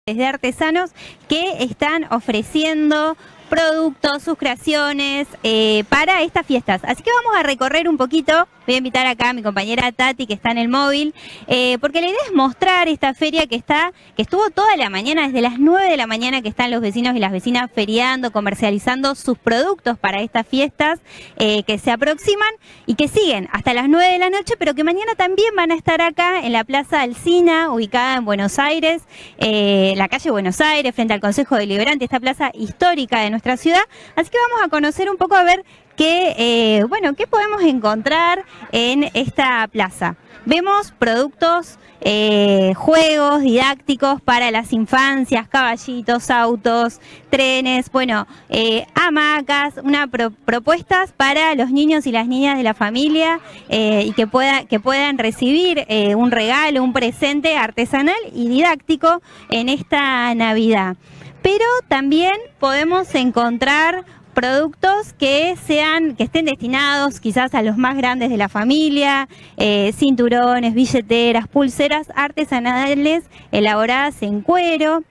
de artesanos que están ofreciendo productos, sus creaciones para estas fiestas. Así que vamos a recorrer un poquito. Voy a invitar acá a mi compañera Tati, que está en el móvil, porque la idea es mostrar esta feria que estuvo toda la mañana, desde las 9 de la mañana que están los vecinos y las vecinas feriando, comercializando sus productos para estas fiestas que se aproximan y que siguen hasta las 9 de la noche, pero que mañana también van a estar acá en la Plaza Alsina, ubicada en Buenos Aires, la calle Buenos Aires, frente al Consejo Deliberante, esta plaza histórica de nuestra ciudad. Así que vamos a conocer un poco, a ver qué podemos encontrar en esta plaza. Vemos productos, juegos didácticos para las infancias, caballitos, autos, trenes, hamacas, propuestas para los niños y las niñas de la familia y que puedan recibir un regalo, un presente artesanal y didáctico en esta Navidad. Pero también podemos encontrar productos que estén destinados quizás a los más grandes de la familia, cinturones, billeteras, pulseras artesanales elaboradas en cuero,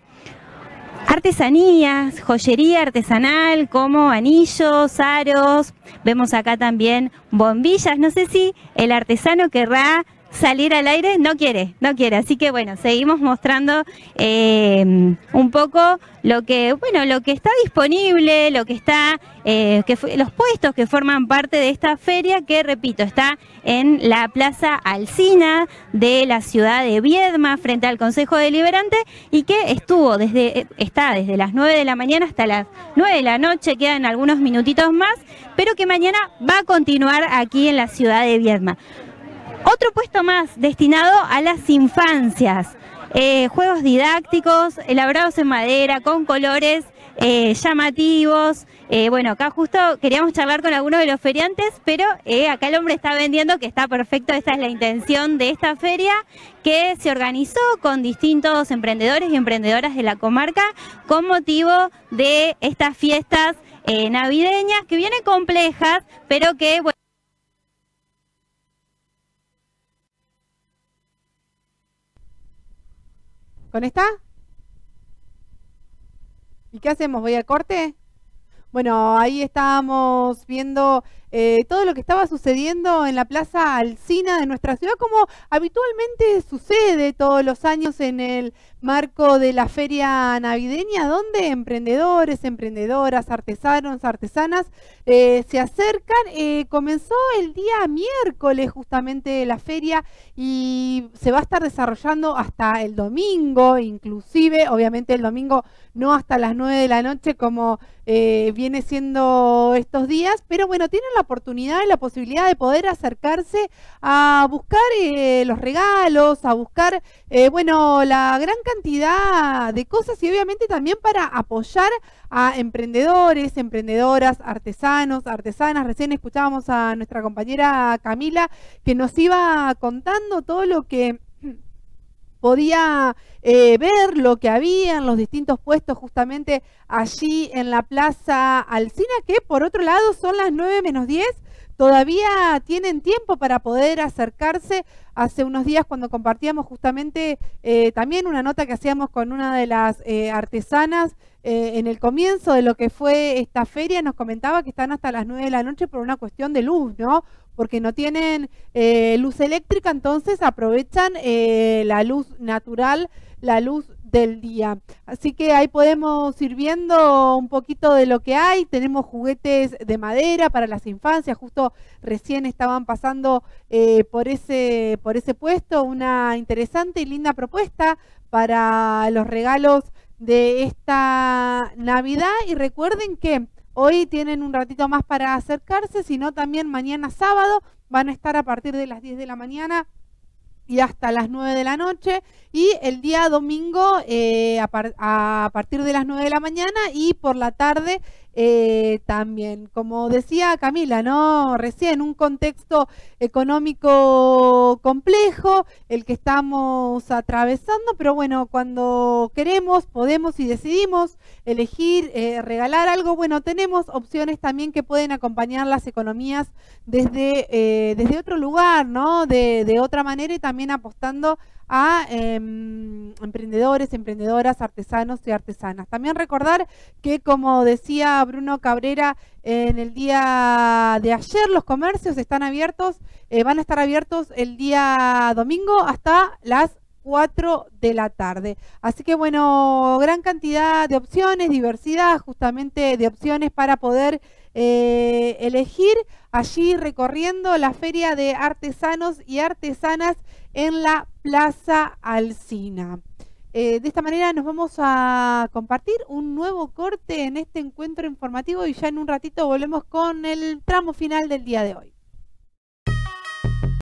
artesanías, joyería artesanal como anillos, aros. Vemos acá también bombillas. No sé si el artesano querrá salir al aire, no quiere, así que seguimos mostrando un poco lo que está disponible, lo que está, los puestos que forman parte de esta feria, que repito, está en la Plaza Alsina de la ciudad de Viedma, frente al Consejo Deliberante, y que está desde las 9 de la mañana hasta las 9 de la noche, quedan algunos minutitos más, pero que mañana va a continuar aquí en la ciudad de Viedma. Otro puesto más destinado a las infancias, juegos didácticos elaborados en madera con colores llamativos. Acá justo queríamos charlar con algunos de los feriantes, pero acá el hombre está vendiendo, que está perfecto. Esta es la intención de esta feria, que se organizó con distintos emprendedores y emprendedoras de la comarca con motivo de estas fiestas navideñas, que vienen complejas, pero que ¿Con esta? ¿Y qué hacemos? ¿Voy al corte? Bueno, ahí estábamos viendo todo lo que estaba sucediendo en la Plaza Alsina de nuestra ciudad, como habitualmente sucede todos los años en el marco de la feria navideña, donde emprendedores, emprendedoras, artesanos, artesanas se acercan. Comenzó el día miércoles justamente la feria y se va a estar desarrollando hasta el domingo, inclusive, obviamente el domingo no hasta las 9 de la noche como viene siendo estos días, pero bueno, tienen la oportunidad y la posibilidad de poder acercarse a buscar los regalos, a buscar, la gran cantidad de cosas, y obviamente también para apoyar a emprendedores, emprendedoras, artesanos, artesanas. Recién escuchábamos a nuestra compañera Camila, que nos iba contando todo lo que podía ver, lo que había en los distintos puestos justamente allí en la Plaza Alsina, que por otro lado son las 9 menos 10, todavía tienen tiempo para poder acercarse. Hace unos días, cuando compartíamos justamente también una nota que hacíamos con una de las artesanas en el comienzo de lo que fue esta feria, nos comentaba que están hasta las 9 de la noche por una cuestión de luz, ¿no? Porque no tienen luz eléctrica, entonces aprovechan la luz natural, la luz del día. Así que ahí podemos ir viendo un poquito de lo que hay. Tenemos juguetes de madera para las infancias. Justo recién estaban pasando por ese puesto, una interesante y linda propuesta para los regalos de esta Navidad. Y recuerden que hoy tienen un ratito más para acercarse, sino también mañana sábado van a estar a partir de las 10 de la mañana y hasta las 9 de la noche, y el día domingo a partir de las 9 de la mañana y por la tarde también. Como decía Camila, ¿no? Recién, un contexto económico complejo, el que estamos atravesando, pero bueno, cuando queremos, podemos y decidimos elegir regalar algo, bueno, tenemos opciones también que pueden acompañar las economías desde otro lugar, ¿no? De otra manera, y también apostando a emprendedores, emprendedoras, artesanos y artesanas. También recordar que, como decía Bruno Cabrera, en el día de ayer los comercios están abiertos, van a estar abiertos el día domingo hasta las 4 de la tarde. Así que bueno, gran cantidad de opciones, diversidad justamente de opciones para poder elegir allí recorriendo la Feria de Artesanos y Artesanas en la Plaza Alsina. De esta manera nos vamos a compartir un nuevo corte en este encuentro informativo y ya en un ratito volvemos con el tramo final del día de hoy.